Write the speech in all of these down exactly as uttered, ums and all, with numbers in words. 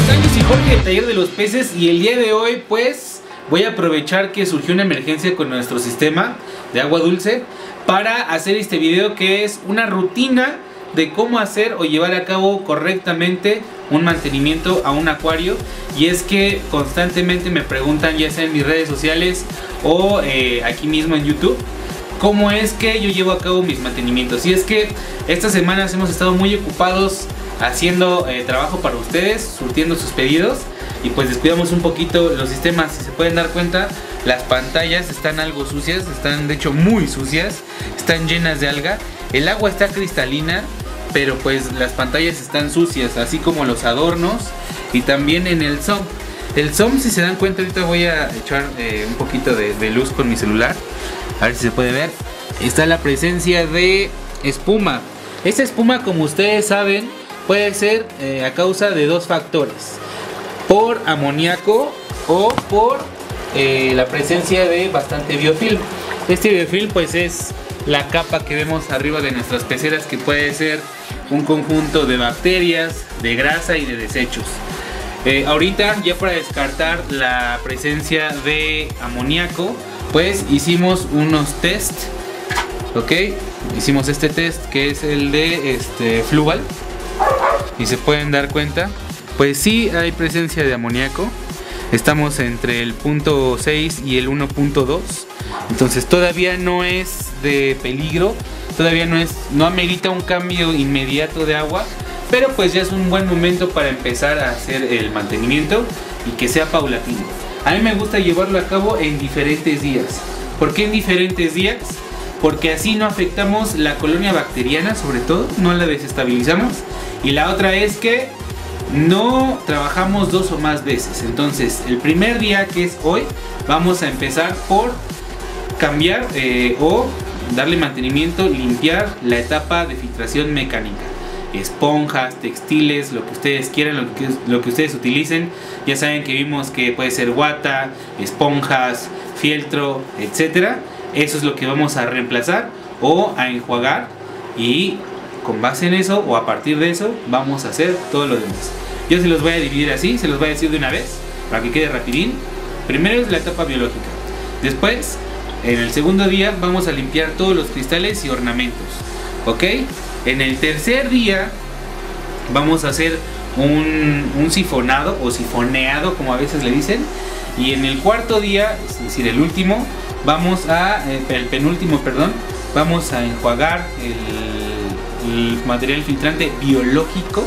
están? Yo soy Jorge del Taller de los Peces y el día de hoy pues voy a aprovechar que surgió una emergencia con nuestro sistema de agua dulce para hacer este video que es una rutina de cómo hacer o llevar a cabo correctamente un mantenimiento a un acuario. Y es que constantemente me preguntan, ya sea en mis redes sociales o eh, aquí mismo en YouTube, cómo es que yo llevo a cabo mis mantenimientos. Y es que estas semanas hemos estado muy ocupados haciendo eh, trabajo para ustedes, surtiendo sus pedidos, y pues descuidamos un poquito los sistemas. Si se pueden dar cuenta, las pantallas están algo sucias, están de hecho muy sucias, están llenas de alga. El agua está cristalina, pero pues las pantallas están sucias, así como los adornos y también en el S O M. El S O M, si se dan cuenta, ahorita voy a echar eh, un poquito de, de luz con mi celular, a ver si se puede ver. Está la presencia de espuma. Esta espuma, como ustedes saben, puede ser eh, a causa de dos factores: por amoníaco o por eh, la presencia de bastante biofilm. Este biofilm pues es la capa que vemos arriba de nuestras peceras, que puede ser un conjunto de bacterias, de grasa y de desechos. Eh, ahorita, ya para descartar la presencia de amoníaco, pues hicimos unos test, ok, hicimos este test que es el de este Fluval, y se pueden dar cuenta, pues sí hay presencia de amoníaco. Estamos entre el punto seis y el uno punto dos, entonces todavía no es de peligro, todavía no es, no amerita un cambio inmediato de agua, pero pues ya es un buen momento para empezar a hacer el mantenimiento y que sea paulatino. A mí me gusta llevarlo a cabo en diferentes días. ¿Por qué en diferentes días? Porque así no afectamos la colonia bacteriana, sobre todo, no la desestabilizamos. Y la otra es que no trabajamos dos o más veces. Entonces el primer día, que es hoy, vamos a empezar por cambiar eh, o darle mantenimiento, limpiar la etapa de filtración mecánica. Esponjas, textiles, lo que ustedes quieran, lo que, lo que ustedes utilicen. Ya saben que vimos que puede ser guata, esponjas, fieltro, etcétera. Eso es lo que vamos a reemplazar o a enjuagar, y con base en eso o a partir de eso vamos a hacer todo lo demás. Yo se los voy a dividir así, se los voy a decir de una vez para que quede rapidín. Primero es la etapa biológica. Después, en el segundo día, vamos a limpiar todos los cristales y ornamentos, ok. En el tercer día vamos a hacer un, un sifonado o sifoneado, como a veces le dicen. Y en el cuarto día, es decir, el último, vamos a, el penúltimo, perdón, vamos a enjuagar el, el material filtrante biológico.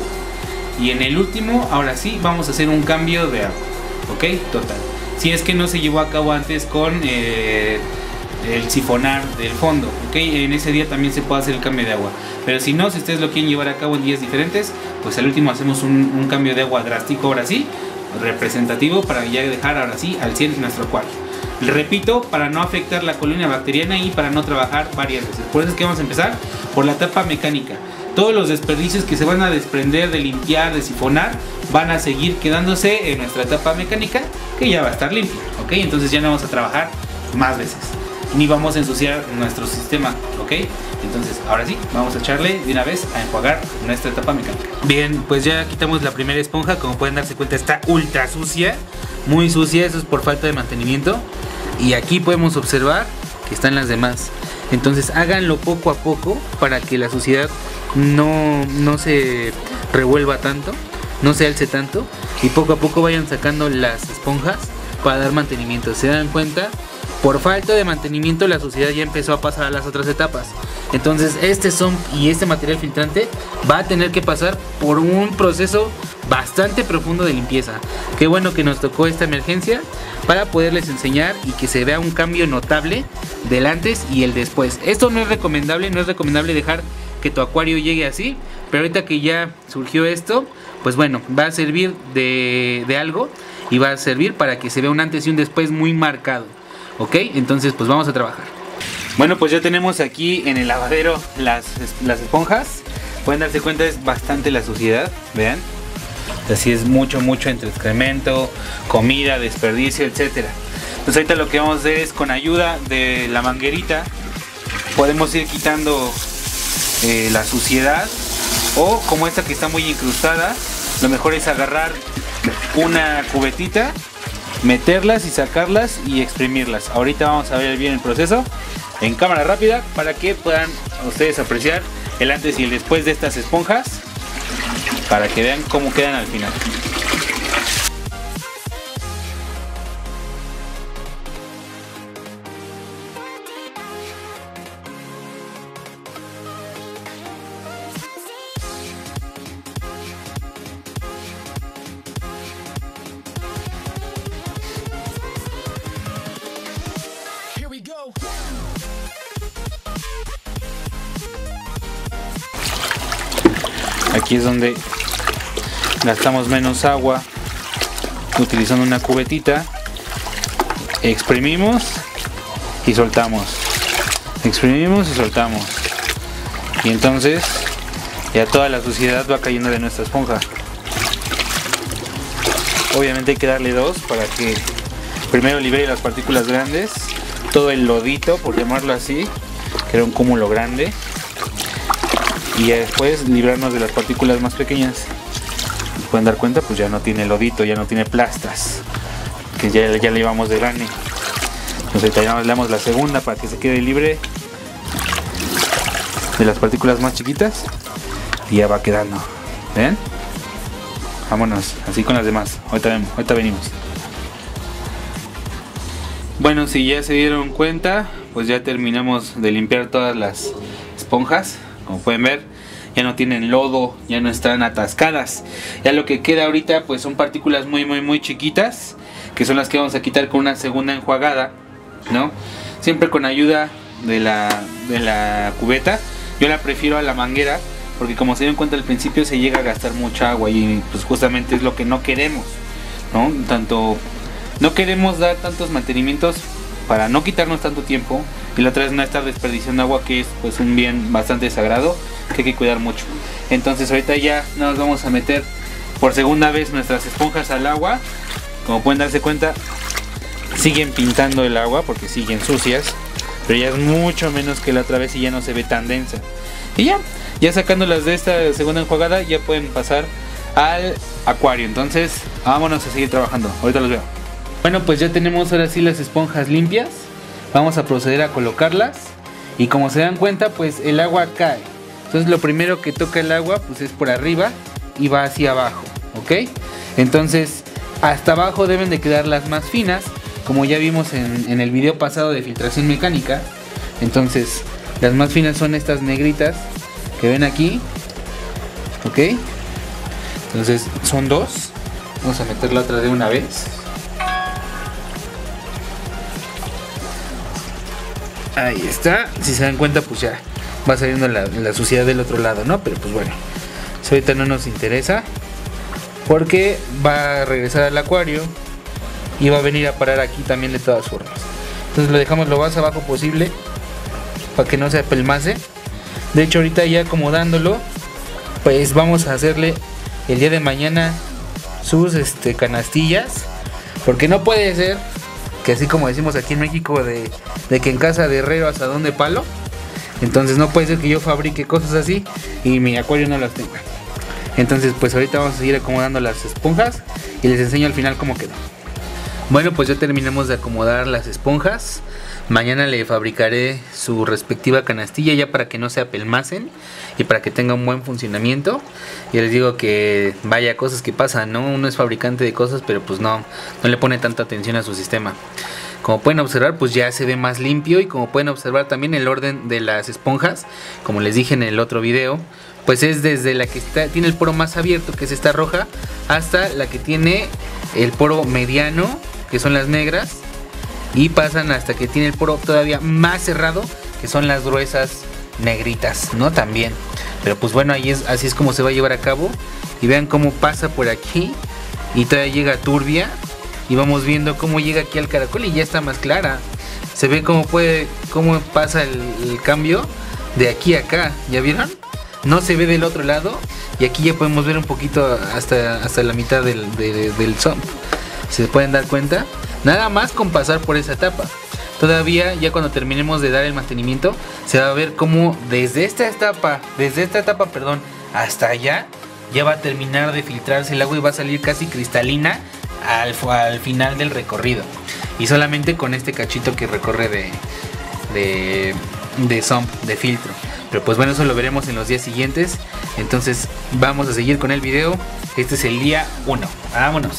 Y en el último, ahora sí, vamos a hacer un cambio de agua, ok, total. Si es que no se llevó a cabo antes con eh, el sifonar del fondo, ok, en ese día también se puede hacer el cambio de agua. Pero si no, si ustedes lo quieren llevar a cabo en días diferentes, pues al último hacemos un, un cambio de agua drástico, ahora sí, representativo, para ya dejar ahora sí al cien nuestro acuario. Repito, para no afectar la colonia bacteriana y para no trabajar varias veces. Por eso es que vamos a empezar por la etapa mecánica. Todos los desperdicios que se van a desprender de limpiar, de sifonar, van a seguir quedándose en nuestra etapa mecánica, que ya va a estar limpia, ok. Entonces ya no vamos a trabajar más veces, ni vamos a ensuciar nuestro sistema, ok. Entonces ahora sí, vamos a echarle de una vez a enjuagar nuestra etapa mecánica. Bien, pues ya quitamos la primera esponja. Como pueden darse cuenta, está ultra sucia, muy sucia. Eso es por falta de mantenimiento. Y aquí podemos observar que están las demás. Entonces háganlo poco a poco para que la suciedad no, no se revuelva tanto, no se alce tanto, y poco a poco vayan sacando las esponjas para dar mantenimiento. Se dan cuenta, por falta de mantenimiento la suciedad ya empezó a pasar a las otras etapas. Entonces este S O M y este material filtrante va a tener que pasar por un proceso bastante profundo de limpieza. Qué bueno que nos tocó esta emergencia para poderles enseñar y que se vea un cambio notable del antes y el después. Esto no es recomendable, no es recomendable dejar que tu acuario llegue así, pero ahorita que ya surgió esto, pues bueno, va a servir de, de algo, y va a servir para que se vea un antes y un después muy marcado, ok. Entonces pues vamos a trabajar. Bueno, pues ya tenemos aquí en el lavadero las, las esponjas. Pueden darse cuenta, es bastante la suciedad, vean. Así es, mucho, mucho entre excremento, comida, desperdicio, etcétera. Pues ahorita lo que vamos a hacer es, con ayuda de la manguerita, podemos ir quitando eh, la suciedad, o como esta que está muy incrustada, lo mejor es agarrar una cubetita, meterlas y sacarlas y exprimirlas. Ahorita vamos a ver bien el proceso en cámara rápida para que puedan ustedes apreciar el antes y el después de estas esponjas, para que vean cómo quedan al final. Aquí es donde gastamos menos agua utilizando una cubetita. Exprimimos y soltamos, exprimimos y soltamos, y entonces ya toda la suciedad va cayendo de nuestra esponja. Obviamente hay que darle dos para que primero libere las partículas grandes, todo el lodito, por llamarlo así, que era un cúmulo grande, y ya después librarnos de las partículas más pequeñas. Se pueden dar cuenta, pues ya no tiene lodito, ya no tiene plastras, que ya, ya le llevamos de gane. Entonces ya le damos la segunda para que se quede libre de las partículas más chiquitas, y ya va quedando. ¿Ven? Vámonos, así con las demás. Ahorita, vemos, ahorita venimos. Bueno, si ya se dieron cuenta, pues ya terminamos de limpiar todas las esponjas. Como pueden ver, ya no tienen lodo, ya no están atascadas. Ya lo que queda ahorita pues son partículas muy muy muy chiquitas, que son las que vamos a quitar con una segunda enjuagada, ¿no? Siempre con ayuda de la, de la cubeta. Yo la prefiero a la manguera, porque como se dieron cuenta al principio se llega a gastar mucha agua, y pues justamente es lo que no queremos, ¿no? Tanto no queremos dar tantos mantenimientos para no quitarnos tanto tiempo, y la otra vez no estar desperdiciando agua, que es pues un bien bastante sagrado que hay que cuidar mucho. Entonces ahorita ya nos vamos a meter por segunda vez nuestras esponjas al agua. Como pueden darse cuenta, siguen pintando el agua porque siguen sucias, pero ya es mucho menos que la otra vez y ya no se ve tan densa. Y ya, ya sacándolas de esta segunda enjuagada, ya pueden pasar al acuario. Entonces vámonos a seguir trabajando, ahorita los veo. Bueno, pues ya tenemos ahora sí las esponjas limpias. Vamos a proceder a colocarlas, y como se dan cuenta pues el agua cae. Entonces lo primero que toca el agua pues es por arriba y va hacia abajo, ¿ok? Entonces hasta abajo deben de quedar las más finas, como ya vimos en, en el video pasado de filtración mecánica. Entonces las más finas son estas negritas que ven aquí, ¿ok? Entonces son dos. Vamos a meter la otra de una vez. Ahí está. Si se dan cuenta pues ya va saliendo la, la suciedad del otro lado, ¿no? Pero pues bueno, eso ahorita no nos interesa, porque va a regresar al acuario y va a venir a parar aquí también de todas formas. Entonces lo dejamos lo más abajo posible para que no se apelmace. De hecho ahorita ya acomodándolo, pues vamos a hacerle el día de mañana sus este, canastillas, porque no puede ser que, así como decimos aquí en México, de, de que en casa de herrero asadón de palo. Entonces no puede ser que yo fabrique cosas así y mi acuario no las tenga. Entonces pues ahorita vamos a seguir acomodando las esponjas y les enseño al final cómo quedó. Bueno, pues ya terminamos de acomodar las esponjas. Mañana le fabricaré su respectiva canastilla, ya para que no se apelmacen y para que tenga un buen funcionamiento. Y les digo que vaya cosas que pasan, ¿no? Uno es fabricante de cosas, pero pues no, no le pone tanta atención a su sistema. Como pueden observar, pues ya se ve más limpio, y como pueden observar también el orden de las esponjas, como les dije en el otro video, pues es desde la que está, tiene el poro más abierto, que es esta roja, hasta la que tiene el poro mediano, que son las negras, y pasan hasta que tiene el poro todavía más cerrado, que son las gruesas negritas, ¿no? También. Pero pues bueno, ahí es, así es como se va a llevar a cabo. Y vean cómo pasa por aquí y todavía llega turbia, y vamos viendo cómo llega aquí al caracol y ya está más clara. Se ve cómo puede, cómo pasa el, el cambio de aquí a acá. ¿Ya vieron? No se ve del otro lado, y aquí ya podemos ver un poquito hasta, hasta la mitad del, de, del sump. ¿Se pueden dar cuenta? Nada más con pasar por esa etapa. Todavía, ya cuando terminemos de dar el mantenimiento, se va a ver cómo desde esta etapa, desde esta etapa, perdón, hasta allá, ya va a terminar de filtrarse el agua y va a salir casi cristalina al, al final del recorrido. Y solamente con este cachito que recorre de, de, de sump, de filtro. Pero pues bueno, eso lo veremos en los días siguientes. Entonces vamos a seguir con el video. Este es el día uno. Vámonos.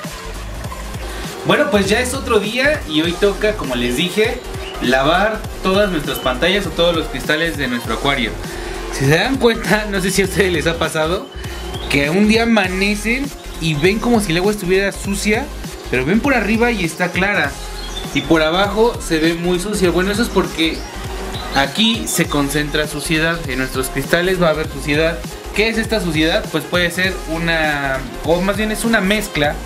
Bueno, pues ya es otro día y hoy toca, como les dije, lavar todas nuestras pantallas o todos los cristales de nuestro acuario. Si se dan cuenta, no sé si a ustedes les ha pasado, que un día amanecen y ven como si el agua estuviera sucia, pero ven por arriba y está clara, y por abajo se ve muy sucia. Bueno, eso es porque aquí se concentra suciedad. En nuestros cristales va a haber suciedad. ¿Qué es esta suciedad? Pues puede ser una, o más bien es una mezcla.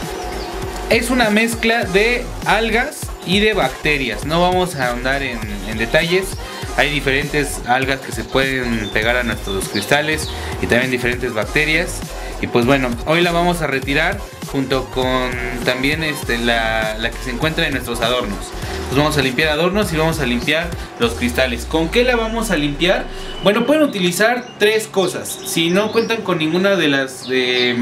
Es una mezcla de algas y de bacterias. No vamos a ahondar en, en detalles. Hay diferentes algas que se pueden pegar a nuestros cristales y también diferentes bacterias. Y pues bueno, hoy la vamos a retirar junto con también este, la, la que se encuentra en nuestros adornos. Pues vamos a limpiar adornos y vamos a limpiar los cristales. ¿Con qué la vamos a limpiar? Bueno, pueden utilizar tres cosas. Si no cuentan con ninguna de las, de,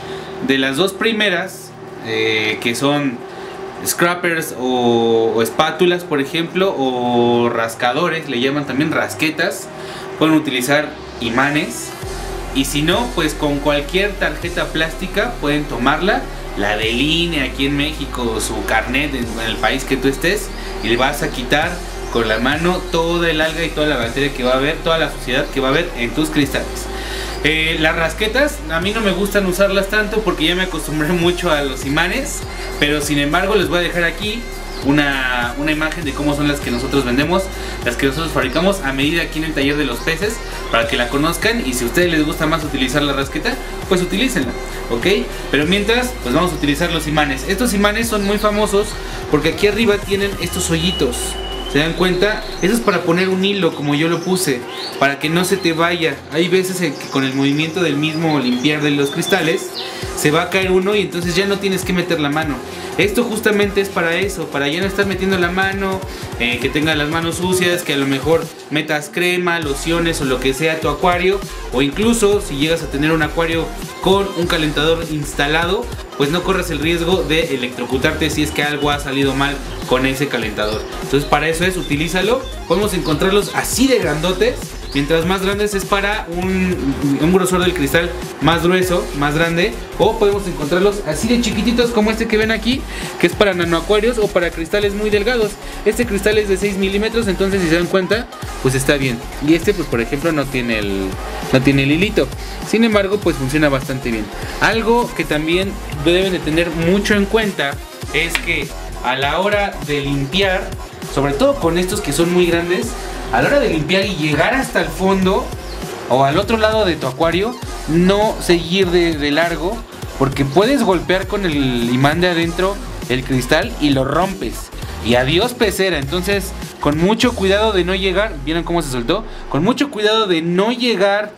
de las dos primeras, eh, que son scrappers o, o espátulas, por ejemplo, o rascadores, le llaman también rasquetas, pueden utilizar imanes. Y si no, pues con cualquier tarjeta plástica pueden tomarla, la del I N E aquí en México, su carnet en el país que tú estés, y le vas a quitar con la mano toda el alga y toda la bacteria que va a haber, toda la suciedad que va a haber en tus cristales. Eh, las rasquetas a mí no me gustan usarlas tanto porque ya me acostumbré mucho a los imanes, pero sin embargo les voy a dejar aquí una, una imagen de cómo son las que nosotros vendemos, las que nosotros fabricamos a medida aquí en el taller de los peces, para que la conozcan. Y si a ustedes les gusta más utilizar la rasqueta, pues utilícenla, ok. Pero mientras, pues vamos a utilizar los imanes. Estos imanes son muy famosos porque aquí arriba tienen estos hoyitos. ¿Se dan cuenta? Eso es para poner un hilo, como yo lo puse, para que no se te vaya. Hay veces que con el movimiento del mismo limpiar de los cristales se va a caer uno y entonces ya no tienes que meter la mano. Esto justamente es para eso, para ya no estar metiendo la mano, eh, que tengas las manos sucias, que a lo mejor metas crema, lociones o lo que sea a tu acuario, o incluso si llegas a tener un acuario con un calentador instalado, pues no corres el riesgo de electrocutarte si es que algo ha salido mal con ese calentador. Entonces para eso es, utilízalo. Podemos encontrarlos así de grandotes. Mientras más grandes es para un, un grosor del cristal más grueso, más grande. O podemos encontrarlos así de chiquititos como este que ven aquí, que es para nanoacuarios o para cristales muy delgados. Este cristal es de seis milímetros, entonces si se dan cuenta, pues está bien. Y este pues por ejemplo no tiene el, no tiene el hilito. Sin embargo pues funciona bastante bien. Algo que también deben de tener mucho en cuenta es que a la hora de limpiar, sobre todo con estos que son muy grandes, a la hora de limpiar y llegar hasta el fondo o al otro lado de tu acuario, no seguir de, de largo, porque puedes golpear con el imán de adentro el cristal y lo rompes. Y adiós pecera. Entonces con mucho cuidado de no llegar, ¿vieron cómo se soltó? Con mucho cuidado de no llegar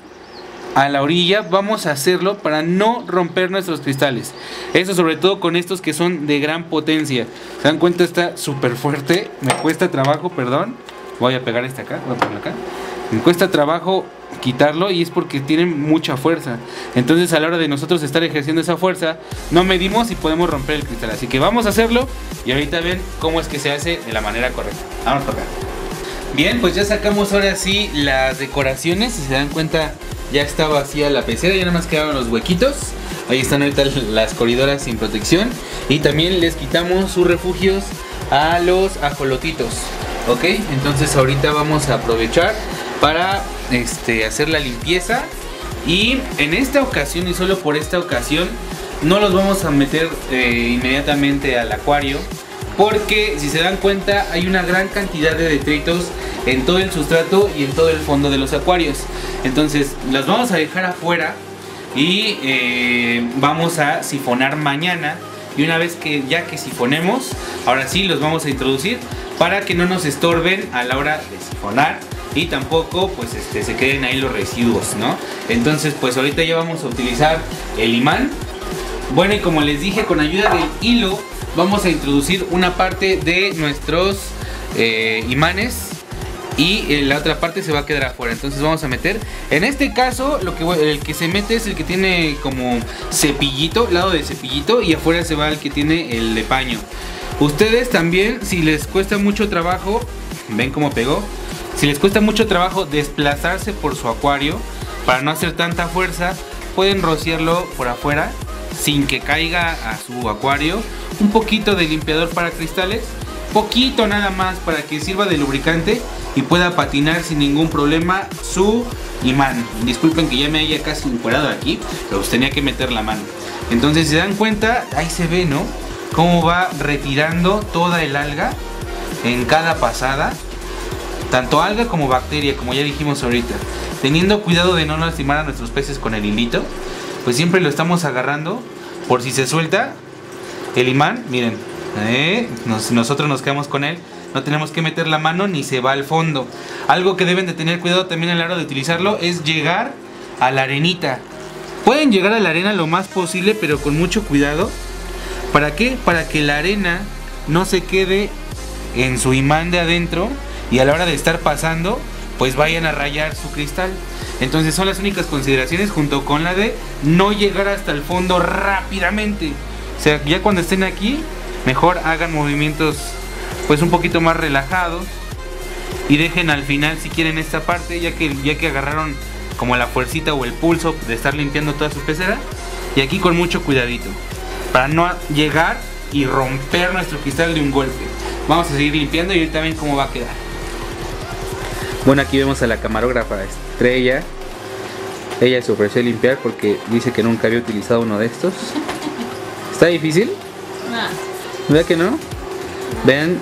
a la orilla, vamos a hacerlo para no romper nuestros cristales. Eso sobre todo con estos que son de gran potencia. ¿Se dan cuenta? Está súper fuerte, me cuesta trabajo, perdón. Voy a pegar este acá, voy a ponerlo acá. Me cuesta trabajo quitarlo y es porque tienen mucha fuerza. Entonces a la hora de nosotros estar ejerciendo esa fuerza, no medimos y podemos romper el cristal. Así que vamos a hacerlo y ahorita ven cómo es que se hace de la manera correcta. Vamos para acá. Bien, pues ya sacamos ahora sí las decoraciones. Si se dan cuenta, ya está vacía la pecera, ya nada más quedaron los huequitos. Ahí están ahorita las corridoras sin protección. Y también les quitamos sus refugios a los ajolotitos. Ok, entonces ahorita vamos a aprovechar para este, hacer la limpieza. Y en esta ocasión, y solo por esta ocasión, no los vamos a meter eh, inmediatamente al acuario, porque si se dan cuenta hay una gran cantidad de detritos en todo el sustrato y en todo el fondo de los acuarios. Entonces las vamos a dejar afuera y eh, vamos a sifonar mañana. Y una vez que ya que sifonemos, ahora sí los vamos a introducir para que no nos estorben a la hora de sifonar y tampoco pues este, se queden ahí los residuos, ¿no? Entonces pues ahorita ya vamos a utilizar el imán. Bueno, y como les dije, con ayuda del hilo vamos a introducir una parte de nuestros eh, imanes y eh, la otra parte se va a quedar afuera. Entonces vamos a meter, en este caso lo que el que se mete es el que tiene como cepillito, lado de cepillito, y afuera se va el que tiene el de paño. Ustedes también, si les cuesta mucho trabajo, ven cómo pegó, si les cuesta mucho trabajo desplazarse por su acuario, para no hacer tanta fuerza, pueden rociarlo por afuera sin que caiga a su acuario. Un poquito de limpiador para cristales, poquito nada más, para que sirva de lubricante y pueda patinar sin ningún problema su imán. Disculpen que ya me haya casi encuerado aquí, pero pues tenía que meter la mano. Entonces, si se dan cuenta, ahí se ve, ¿no? Cómo va retirando toda el alga en cada pasada, tanto alga como bacteria, como ya dijimos ahorita. Teniendo cuidado de no lastimar a nuestros peces con el hilito, pues siempre lo estamos agarrando por si se suelta el imán. Miren, eh, nos, nosotros nos quedamos con él, no tenemos que meter la mano ni se va al fondo. Algo que deben de tener cuidado también a la hora de utilizarlo es llegar a la arenita. Pueden llegar a la arena lo más posible, pero con mucho cuidado. ¿Para qué? Para que la arena no se quede en su imán de adentro y a la hora de estar pasando pues vayan a rayar su cristal. Entonces son las únicas consideraciones, junto con la de no llegar hasta el fondo rápidamente. O sea, ya cuando estén aquí, mejor hagan movimientos pues un poquito más relajados y dejen al final si quieren esta parte, ya que, ya que agarraron como la fuercita o el pulso de estar limpiando toda su pecera. Y aquí con mucho cuidadito, para no llegar y romper nuestro cristal de un golpe. Vamos a seguir limpiando y ahorita ven cómo va a quedar. Bueno, aquí vemos a la camarógrafa Estrella. Ella se ofreció a limpiar porque dice que nunca había utilizado uno de estos. ¿Está difícil? No. ¿Verdad que no? Vean,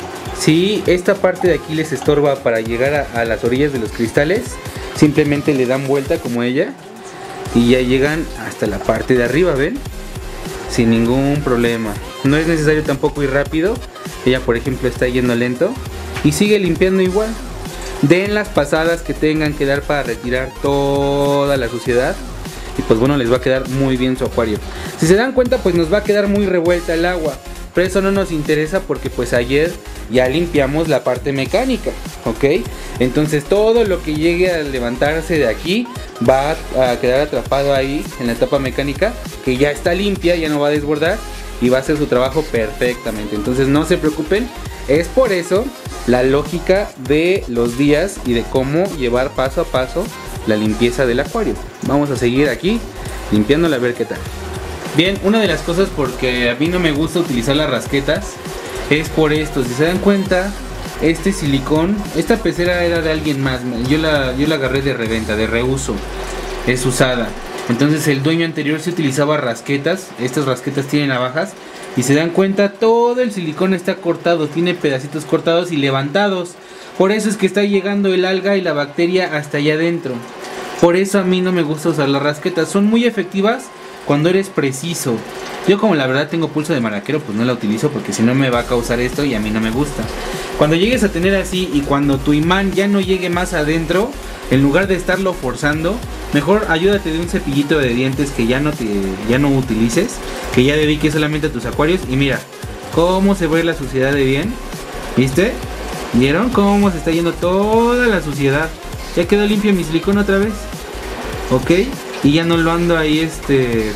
si esta parte de aquí les estorba para llegar a, a las orillas de los cristales, simplemente le dan vuelta como ella y ya llegan hasta la parte de arriba, ¿ven? Sin ningún problema. No es necesario tampoco ir rápido. Ella, por ejemplo, está yendo lento y sigue limpiando igual. Den las pasadas que tengan que dar para retirar toda la suciedad y pues bueno, les va a quedar muy bien su acuario. Si se dan cuenta, pues nos va a quedar muy revuelta el agua, pero eso no nos interesa porque pues ayer ya limpiamos la parte mecánica, ¿ok? Entonces todo lo que llegue a levantarse de aquí va a quedar atrapado ahí en la etapa mecánica, que ya está limpia, ya no va a desbordar y va a hacer su trabajo perfectamente. Entonces no se preocupen, es por eso la lógica de los días y de cómo llevar paso a paso la limpieza del acuario. Vamos a seguir aquí limpiándola a ver qué tal. Bien, una de las cosas porque a mí no me gusta utilizar las rasquetas es por esto. Si se dan cuenta, este silicón, esta pecera era de alguien más. Yo la, yo la agarré de reventa, de reuso. Es usada. Entonces el dueño anterior se utilizaba rasquetas. Estas rasquetas tienen navajas. Y se dan cuenta, todo el silicón está cortado, tiene pedacitos cortados y levantados. Por eso es que está llegando el alga y la bacteria hasta allá adentro. Por eso a mí no me gusta usar las rasquetas. Son muy efectivas cuando eres preciso. Yo, como la verdad tengo pulso de maraquero, pues no la utilizo porque si no me va a causar esto y a mí no me gusta. Cuando llegues a tener así y cuando tu imán ya no llegue más adentro, en lugar de estarlo forzando, mejor ayúdate de un cepillito de dientes que ya no te ya no utilices, que ya dediques solamente a tus acuarios. Y mira cómo se va a ir la suciedad de bien. ¿Viste? ¿Vieron cómo se está yendo toda la suciedad? Ya quedó limpio mi silicón otra vez. ¿Ok? Y ya no lo ando ahí este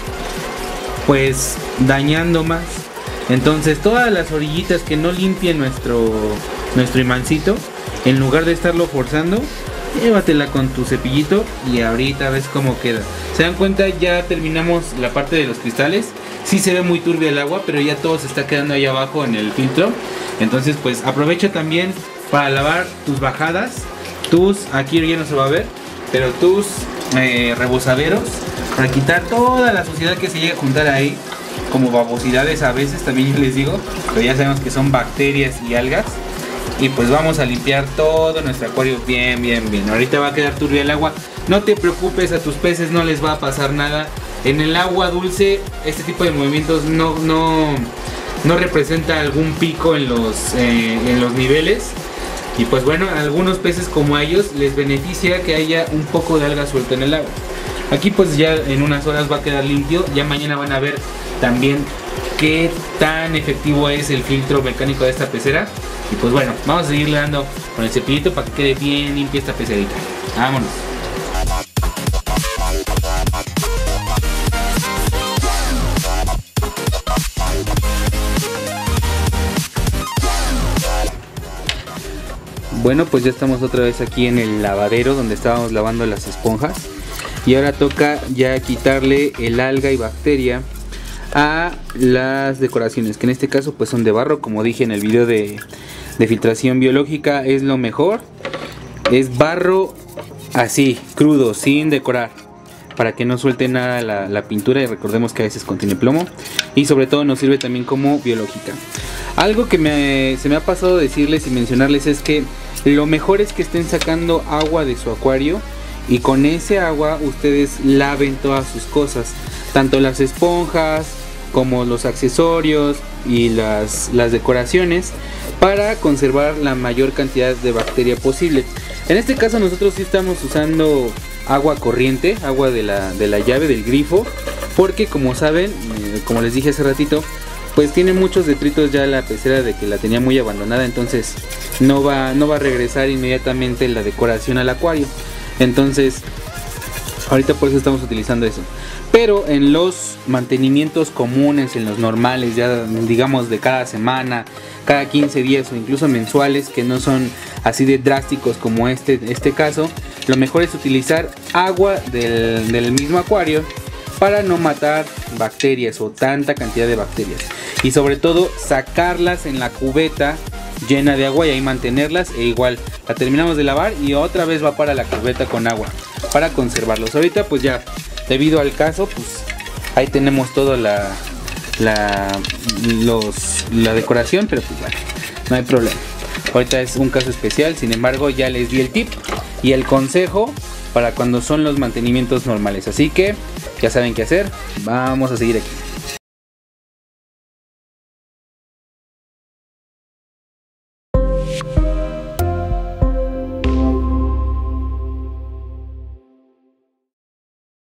pues dañando más. Entonces todas las orillitas que no limpien nuestro nuestro imancito, en lugar de estarlo forzando, llévatela con tu cepillito y ahorita ves cómo queda. Se dan cuenta, ya terminamos la parte de los cristales. Sí se ve muy turbia el agua, pero ya todo se está quedando ahí abajo en el filtro. Entonces pues aprovecha también para lavar tus bajadas, tus, aquí ya no se va a ver, pero tus eh, rebosaderos, para quitar toda la suciedad que se llega a juntar ahí, como babosidades a veces también yo les digo, pero ya sabemos que son bacterias y algas. Y pues vamos a limpiar todo nuestro acuario bien, bien, bien. Ahorita va a quedar turbia el agua. No te preocupes, a tus peces no les va a pasar nada. En el agua dulce, este tipo de movimientos no, no, no representa algún pico en los, eh, en los niveles. Y pues bueno, a algunos peces como a ellos les beneficia que haya un poco de alga suelta en el agua. Aquí pues ya en unas horas va a quedar limpio. Ya mañana van a ver también qué tan efectivo es el filtro mecánico de esta pecera. Y pues bueno, vamos a seguirle dando con el cepillito para que quede bien limpia esta pecerita. Vámonos. Bueno, pues ya estamos otra vez aquí en el lavadero donde estábamos lavando las esponjas. Y ahora toca ya quitarle el alga y bacteria a las decoraciones, que en este caso pues son de barro. Como dije en el video de, de filtración biológica, es lo mejor. Es barro así, crudo, sin decorar, para que no suelte nada la, la pintura. Y recordemos que a veces contiene plomo. Y sobre todo nos sirve también como biológica. Algo que me, se me ha pasado decirles y mencionarles es que lo mejor es que estén sacando agua de su acuario y con ese agua ustedes laven todas sus cosas, tanto las esponjas como los accesorios y las, las decoraciones, para conservar la mayor cantidad de bacteria posible. En este caso nosotros sí estamos usando agua corriente, agua de la, de la llave, del grifo, porque como saben, eh, como les dije hace ratito, pues tiene muchos detritos ya la pecera de que la tenía muy abandonada, entonces no va, no va a regresar inmediatamente la decoración al acuario. Entonces ahorita por eso estamos utilizando eso. Pero en los mantenimientos comunes, en los normales, ya digamos de cada semana, cada quince días o incluso mensuales, que no son así de drásticos como este, este caso, lo mejor es utilizar agua del, del mismo acuario para no matar bacterias o tanta cantidad de bacterias. Y sobre todo sacarlas en la cubeta llena de agua y ahí mantenerlas, e igual la terminamos de lavar y otra vez va para la cubeta con agua para conservarlos. Ahorita pues ya, debido al caso, pues ahí tenemos toda la, la, los, la decoración, pero pues bueno, no hay problema. Ahorita es un caso especial, sin embargo ya les di el tip y el consejo para cuando son los mantenimientos normales. Así que ya saben qué hacer, vamos a seguir aquí.